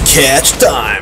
Sketch Time!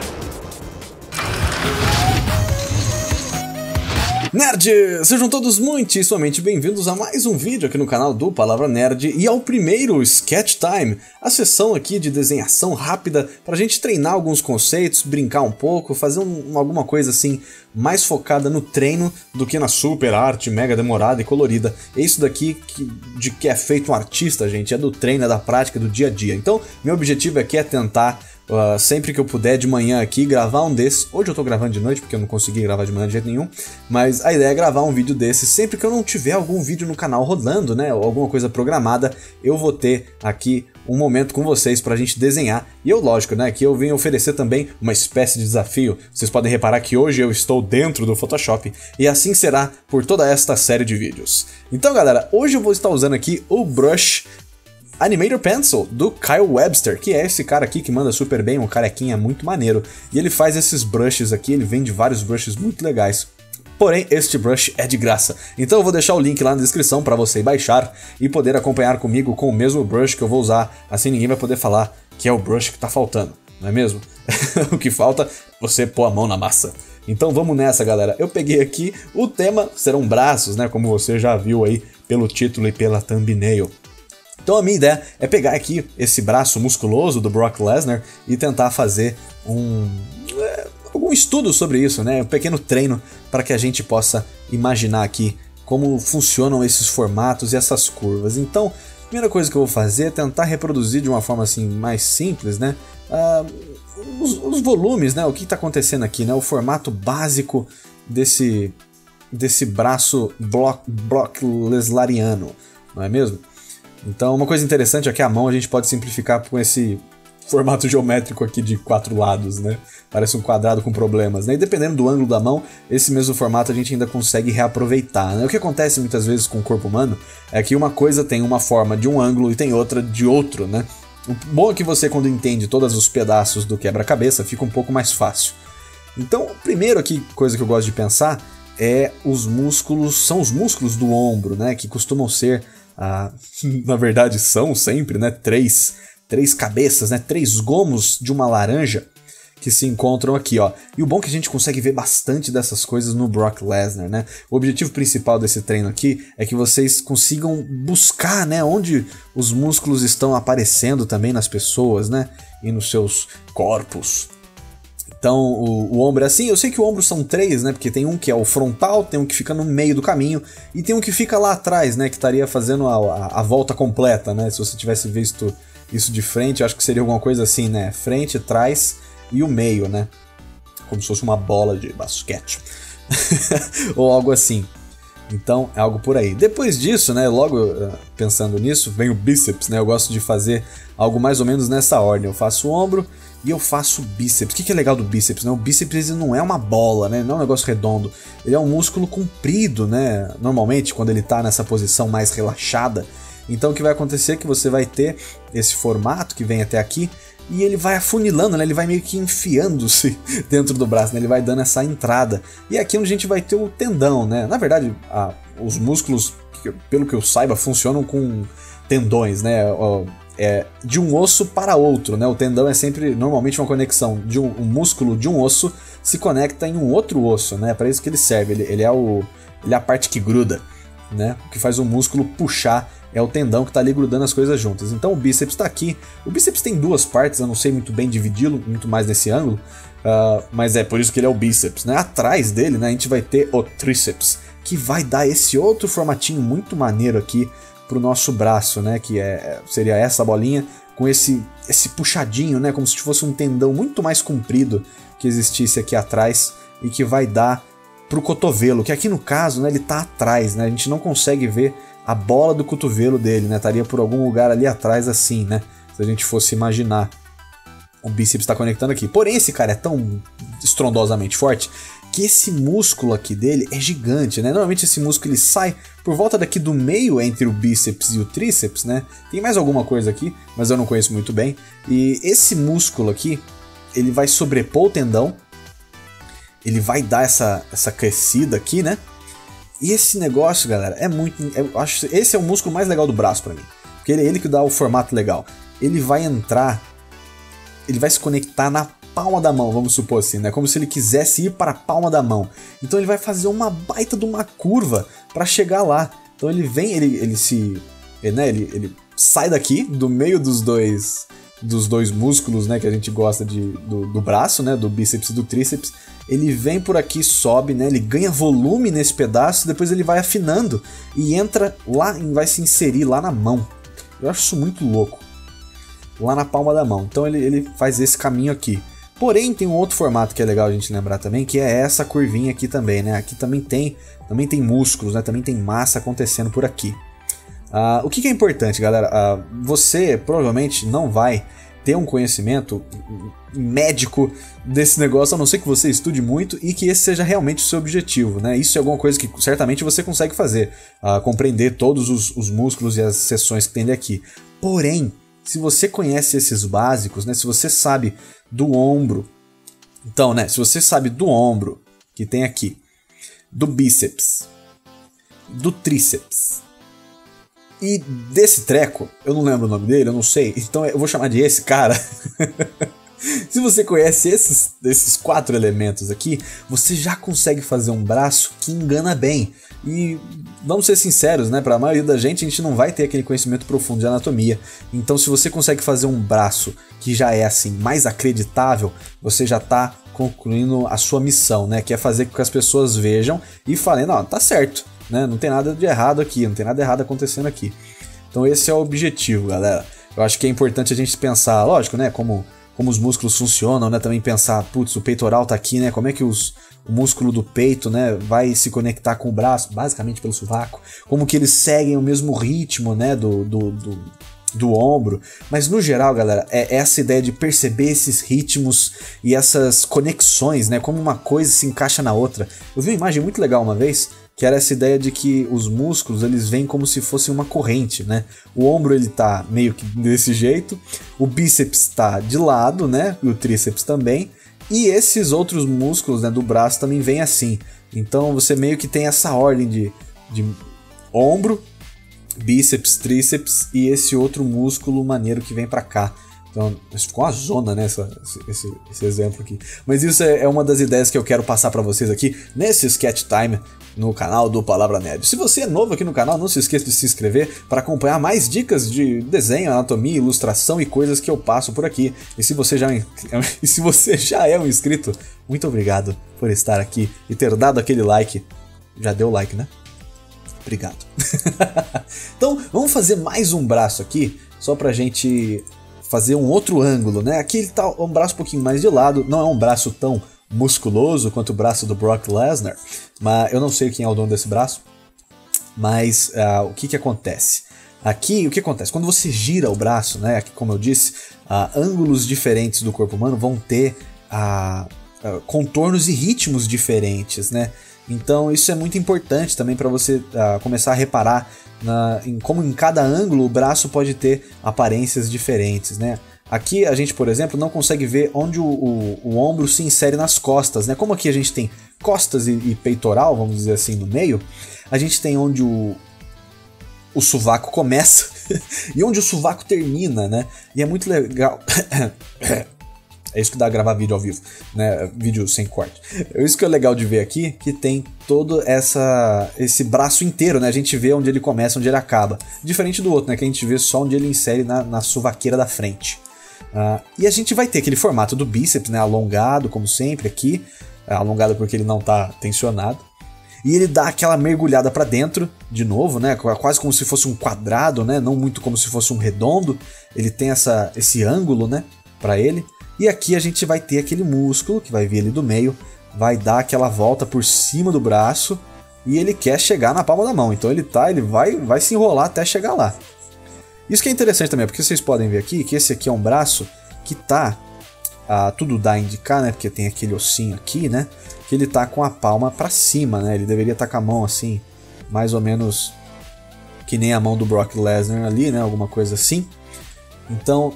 Nerds! Sejam todos muitíssimamente bem-vindos a mais um vídeo aqui no canal do Palavra Nerd e ao primeiro Sketch Time, a sessão aqui de desenhação rápida pra gente treinar alguns conceitos, brincar um pouco, fazer alguma coisa assim mais focada no treino do que na super arte mega demorada e colorida. É isso daqui de que é feito um artista, gente, é do treino, é da prática, do dia a dia. Então, meu objetivo aqui é tentar sempre que eu puder de manhã aqui, gravar um desses. Hoje eu tô gravando de noite porque eu não consegui gravar de manhã de jeito nenhum, mas a ideia é gravar um vídeo desses sempre que eu não tiver algum vídeo no canal rodando, né, ou alguma coisa programada, eu vou ter aqui um momento com vocês pra gente desenhar. E eu, lógico, né, que eu venho oferecer também uma espécie de desafio. Vocês podem reparar que hoje eu estou dentro do Photoshop e assim será por toda esta série de vídeos. Então, galera, hoje eu vou estar usando aqui o brush Animator Pencil, do Kyle Webster, que é esse cara aqui que manda super bem, um carequinha muito maneiro. E ele faz esses brushes aqui, ele vende vários brushes muito legais. Porém, este brush é de graça. Então eu vou deixar o link lá na descrição para você baixar e poder acompanhar comigo com o mesmo brush que eu vou usar. Assim ninguém vai poder falar que é o brush que tá faltando, não é mesmo? O que falta é você pôr a mão na massa. Então vamos nessa, galera. Eu peguei aqui, o tema serão braços, né? Como você já viu aí pelo título e pela thumbnail. Então a minha ideia é pegar aqui esse braço musculoso do Brock Lesnar e tentar fazer algum estudo sobre isso, né? Um pequeno treino para que a gente possa imaginar aqui como funcionam esses formatos e essas curvas. Então, a primeira coisa que eu vou fazer é tentar reproduzir de uma forma assim mais simples, né? Os volumes, né? O que está acontecendo aqui, né? O formato básico desse braço Brock Lesnariano, não é mesmo? Então, uma coisa interessante é que a mão a gente pode simplificar com esse formato geométrico aqui de 4 lados, né? Parece um quadrado com problemas, né? E dependendo do ângulo da mão, esse mesmo formato a gente ainda consegue reaproveitar, né? O que acontece muitas vezes com o corpo humano é que uma coisa tem uma forma de um ângulo e tem outra de outro, né? O bom é que você, quando entende todos os pedaços do quebra-cabeça, fica um pouco mais fácil. Então, primeiro aqui, coisa que eu gosto de pensar é são os músculos do ombro, né? Que costumam ser na verdade são sempre, né, três cabeças, né, 3 gomos de uma laranja que se encontram aqui, ó. E o bom é que a gente consegue ver bastante dessas coisas no Brock Lesnar, né? O objetivo principal desse treino aqui é que vocês consigam buscar, né, onde os músculos estão aparecendo também nas pessoas, né, e nos seus corpos. Então, o ombro é assim, eu sei que o ombro são 3, né, porque tem um que é o frontal, tem um que fica no meio do caminho, e tem um que fica lá atrás, né, que estaria fazendo a volta completa, né, se você tivesse visto isso de frente, eu acho que seria alguma coisa assim, né, frente, trás e o meio, né, como se fosse uma bola de basquete, ou algo assim. Então, é algo por aí. Depois disso, né, logo pensando nisso, vem o bíceps, né, eu gosto de fazer algo mais ou menos nessa ordem, eu faço o ombro, e eu faço bíceps. O que é legal do bíceps, né? O bíceps não é uma bola, né? Não é um negócio redondo. Ele é um músculo comprido, né? Normalmente, quando ele tá nessa posição mais relaxada. Então, o que vai acontecer é que você vai ter esse formato que vem até aqui e ele vai afunilando, né? Ele vai meio que enfiando-se dentro do braço, né? Ele vai dando essa entrada. E aqui é onde a gente vai ter o tendão, né? Na verdade, os músculos, pelo que eu saiba, funcionam com tendões, né? De um osso para outro, né? O tendão é sempre, normalmente, uma conexão de um músculo de um osso se conecta em um outro osso, né? É para isso que ele serve, ele é a parte que gruda, né? O que faz o músculo puxar é o tendão que tá ali grudando as coisas juntas. Então o bíceps tá aqui. O bíceps tem 2 partes, eu não sei muito bem dividi-lo, muito mais nesse ângulo, mas é por isso que ele é o bíceps, né? Atrás dele, né, a gente vai ter o tríceps, que vai dar esse outro formatinho muito maneiro aqui pro nosso braço, né, que seria essa bolinha com esse puxadinho, né, como se fosse um tendão muito mais comprido que existisse aqui atrás e que vai dar pro cotovelo, que aqui no caso, né, ele tá atrás, né, a gente não consegue ver a bola do cotovelo dele, né, estaria por algum lugar ali atrás assim, né, se a gente fosse imaginar. O bíceps está conectando aqui. Porém, esse cara é tão estrondosamente forte que esse músculo aqui dele é gigante, né? Normalmente esse músculo ele sai por volta daqui do meio entre o bíceps e o tríceps, né? Tem mais alguma coisa aqui, mas eu não conheço muito bem. E esse músculo aqui, ele vai sobrepor o tendão, ele vai dar essa crescida aqui, né? E esse negócio, galera, eu acho esse é o músculo mais legal do braço pra mim, porque ele que dá o formato legal. Ele vai entrar, ele vai se conectar na palma da mão, vamos supor assim, né? Como se ele quisesse ir para a palma da mão. Então ele vai fazer uma baita de uma curva para chegar lá. Então ele vem, ele sai daqui, do meio dos dois músculos, né, que a gente gosta do braço, né, do bíceps e do tríceps. Ele vem por aqui, sobe, né, ele ganha volume nesse pedaço, depois ele vai afinando e entra lá, vai se inserir lá na mão. Eu acho isso muito louco. Lá na palma da mão. Então ele faz esse caminho aqui. Porém, tem um outro formato que é legal a gente lembrar também, que é essa curvinha aqui também, né? Aqui também tem músculos, né? Também tem massa acontecendo por aqui. O que é importante, galera? Você provavelmente não vai ter um conhecimento médico desse negócio, a não ser que você estude muito e que esse seja realmente o seu objetivo, né? Isso é alguma coisa que certamente você consegue fazer, compreender todos os músculos e as seções que tem daqui. Porém, se você conhece esses básicos, né? Se você sabe do ombro, então, né? Se você sabe do ombro, que tem aqui, do bíceps, do tríceps e desse treco, eu não lembro o nome dele, eu não sei, então eu vou chamar de esse cara. Se você conhece esses 4 elementos aqui, você já consegue fazer um braço que engana bem. E vamos ser sinceros, né? Para a maioria da gente, a gente não vai ter aquele conhecimento profundo de anatomia. Então, se você consegue fazer um braço que já é assim mais acreditável, você já está concluindo a sua missão, né? Que é fazer com que as pessoas vejam e falem, não, tá certo, né? Não tem nada de errado aqui, não tem nada errado acontecendo aqui. Então, esse é o objetivo, galera. Eu acho que é importante a gente pensar, lógico, né? Como os músculos funcionam, né? Também pensar, putz, o peitoral tá aqui, né? Como é que o músculo do peito, né, vai se conectar com o braço, basicamente pelo sovaco. Como que eles seguem o mesmo ritmo, né, do ombro. Mas no geral, galera, é essa ideia de perceber esses ritmos e essas conexões, né? Como uma coisa se encaixa na outra. Eu vi uma imagem muito legal uma vez, que era essa ideia de que os músculos, eles vêm como se fosse uma corrente, né? O ombro, ele tá meio que desse jeito, o bíceps tá de lado, né? E o tríceps também, e esses outros músculos, né, do braço também vêm assim. Então você meio que tem essa ordem de ombro, bíceps, tríceps e esse outro músculo maneiro que vem pra cá. Então, ficou uma zona, né, esse exemplo aqui. Mas isso é uma das ideias que eu quero passar pra vocês aqui nesse Sketch Time no canal do Palavra Nerd. Se você é novo aqui no canal, não se esqueça de se inscrever para acompanhar mais dicas de desenho, anatomia, ilustração e coisas que eu passo por aqui. E se você já é um inscrito, muito obrigado por estar aqui e ter dado aquele like. Já deu like, né? Obrigado. Então, vamos fazer mais um braço aqui, só pra gente fazer um outro ângulo, né? Aqui ele tá um braço um pouquinho mais de lado, não é um braço tão musculoso quanto o braço do Brock Lesnar, mas eu não sei quem é o dono desse braço. Mas o que acontece? Aqui, o que acontece? Quando você gira o braço, né? Aqui, como eu disse, ângulos diferentes do corpo humano vão ter contornos e ritmos diferentes, né? Então isso é muito importante também para você começar a reparar em como em cada ângulo o braço pode ter aparências diferentes, né? Aqui a gente, por exemplo, não consegue ver onde o ombro se insere nas costas, né? Como aqui a gente tem costas e peitoral, vamos dizer assim, no meio, a gente tem onde o sovaco começa e onde o sovaco termina, né? E é muito legal. É isso que dá a gravar vídeo ao vivo, né? Vídeo sem corte. Isso que é legal de ver aqui, que tem todo esse braço inteiro, né? A gente vê onde ele começa, onde ele acaba. Diferente do outro, né? Que a gente vê só onde ele insere na sovaqueira da frente. E a gente vai ter aquele formato do bíceps, né? Alongado, como sempre, aqui. Alongado porque ele não tá tensionado. E ele dá aquela mergulhada para dentro, de novo, né? Quase como se fosse um quadrado, né? Não muito como se fosse um redondo. Ele tem esse ângulo, né? Para ele. E aqui a gente vai ter aquele músculo que vai vir ali do meio, vai dar aquela volta por cima do braço e ele quer chegar na palma da mão. Então ele vai se enrolar até chegar lá. Isso que é interessante também, porque vocês podem ver aqui que esse aqui é um braço que tá, tudo dá a indicar, né? Porque tem aquele ossinho aqui, né? Que ele tá com a palma para cima, né? Ele deveria estar com a mão assim, mais ou menos que nem a mão do Brock Lesnar ali, né? Alguma coisa assim. Então,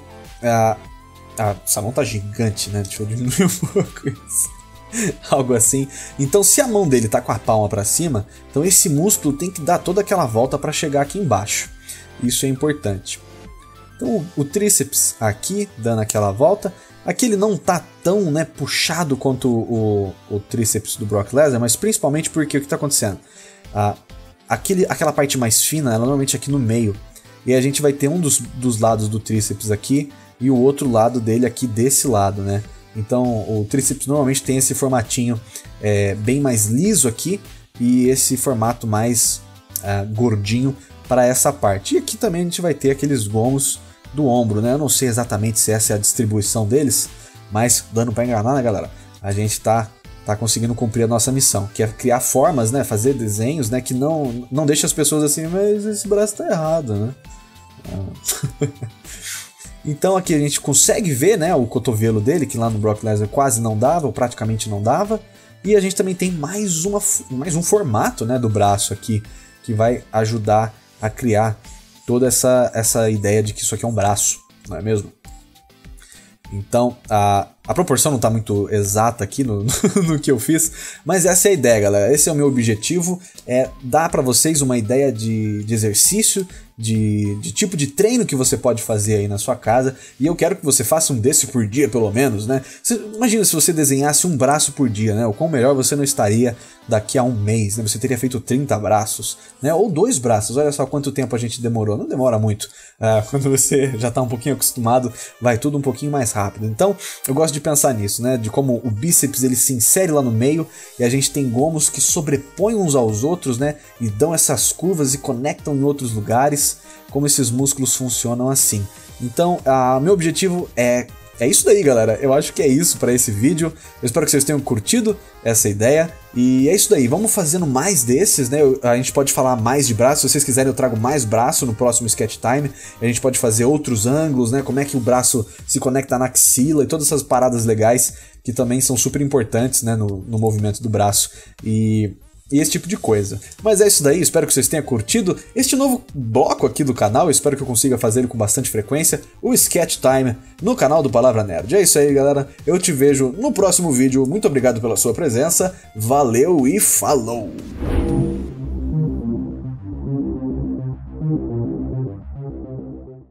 essa mão tá gigante, né? Deixa eu diminuir um pouco isso. Algo assim. Então, se a mão dele tá com a palma para cima, então esse músculo tem que dar toda aquela volta para chegar aqui embaixo. Isso é importante. Então, o tríceps aqui, dando aquela volta, Aqui ele não tá tão, né, puxado quanto o tríceps do Brock Lesnar, mas principalmente porque o que tá acontecendo? Aquela parte mais fina, ela normalmente é aqui no meio. E a gente vai ter um dos lados do tríceps aqui e o outro lado dele aqui desse lado, né? Então o tríceps normalmente tem esse formatinho bem mais liso aqui e esse formato mais gordinho para essa parte. E aqui também a gente vai ter aqueles gomos do ombro, né? Eu não sei exatamente se essa é a distribuição deles, mas dando para enganar, né, galera? A gente tá conseguindo cumprir a nossa missão, que é criar formas, né? Fazer desenhos, né? Que não deixa as pessoas assim, mas esse braço tá errado, né? Então aqui a gente consegue ver, né, o cotovelo dele, que lá no Brock Lesnar quase não dava, ou praticamente não dava. E a gente também tem mais um formato, né, do braço aqui, que vai ajudar a criar toda essa ideia de que isso aqui é um braço, não é mesmo? Então, a proporção não está muito exata aqui no que eu fiz, mas essa é a ideia, galera. Esse é o meu objetivo, dar para vocês uma ideia de exercício, de tipo de treino que você pode fazer aí na sua casa, e eu quero que você faça um desse por dia, pelo menos, né? Imagina se você desenhasse um braço por dia, né? O quão melhor você não estaria daqui a um mês, né? Você teria feito 30 braços, né? Ou 2 braços, olha só quanto tempo a gente demorou, não demora muito. Quando você já está um pouquinho acostumado, vai tudo um pouquinho mais rápido. Então, eu gosto de pensar nisso, né? De como o bíceps ele se insere lá no meio e a gente tem gomos que sobrepõem uns aos outros, né? E dão essas curvas e conectam em outros lugares, como esses músculos funcionam assim. Então, meu objetivo é isso daí, galera. Eu acho que é isso para esse vídeo. Eu espero que vocês tenham curtido essa ideia. E é isso daí. Vamos fazendo mais desses, né? A gente pode falar mais de braço. Se vocês quiserem, eu trago mais braço no próximo Sketch Time. A gente pode fazer outros ângulos, né? Como é que o braço se conecta na axila e todas essas paradas legais que também são super importantes, né? No movimento do braço. E esse tipo de coisa. Mas é isso daí, espero que vocês tenham curtido este novo bloco aqui do canal, eu espero que eu consiga fazer ele com bastante frequência, o Sketch Time no canal do Palavra Nerd. É isso aí, galera, eu te vejo no próximo vídeo, muito obrigado pela sua presença, valeu e falou!